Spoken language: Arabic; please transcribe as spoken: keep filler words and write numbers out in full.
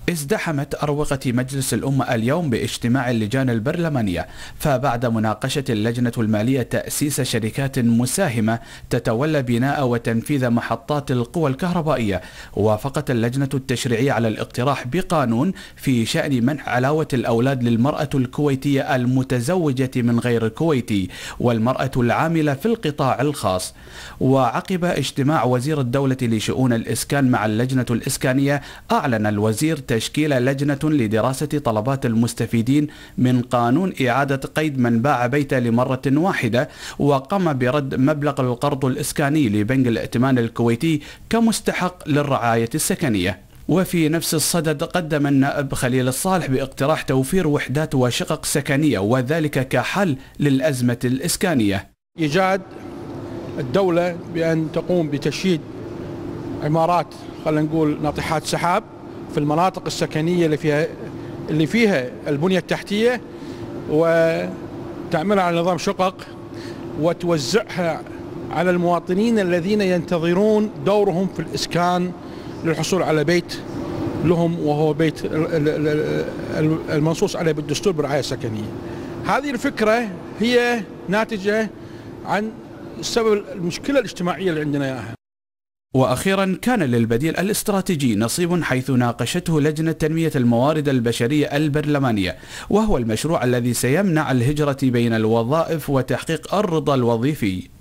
ازدحمت أروقة مجلس الأمة اليوم باجتماع اللجان البرلمانية، فبعد مناقشة اللجنة المالية تأسيس شركات مساهمة تتولى بناء وتنفيذ محطات القوى الكهربائية، وافقت اللجنة التشريعية على الاقتراح بقانون في شأن منح علاوة الأولاد للمرأة الكويتية المتزوجة من غير كويتي والمرأة العاملة في القطاع الخاص. وعقب اجتماع وزير الدولة لشؤون الإسكان مع اللجنة الإسكانية، أعلن الوزير تشكيل لجنة لدراسة طلبات المستفيدين من قانون إعادة قيد من باع بيته لمرة واحدة، وقام برد مبلغ القرض الإسكاني لبنك الائتمان الكويتي كمستحق للرعاية السكنية. وفي نفس الصدد قدم النائب خليل الصالح باقتراح توفير وحدات وشقق سكنية، وذلك كحل للأزمة الإسكانية. إيجاد الدولة بأن تقوم بتشييد عمارات، خلينا نقول ناطحات سحاب في المناطق السكنية اللي فيها اللي فيها البنية التحتية، وتعملها على نظام شقق وتوزعها على المواطنين الذين ينتظرون دورهم في الإسكان للحصول على بيت لهم، وهو بيت المنصوص عليه بالدستور برعاية سكنية. هذه الفكرة هي ناتجة عن سبب المشكلة الاجتماعية اللي عندنا إياها. وأخيرا كان للبديل الاستراتيجي نصيب حيث ناقشته لجنة تنمية الموارد البشرية البرلمانية، وهو المشروع الذي سيمنع الهجرة بين الوظائف وتحقيق الرضا الوظيفي.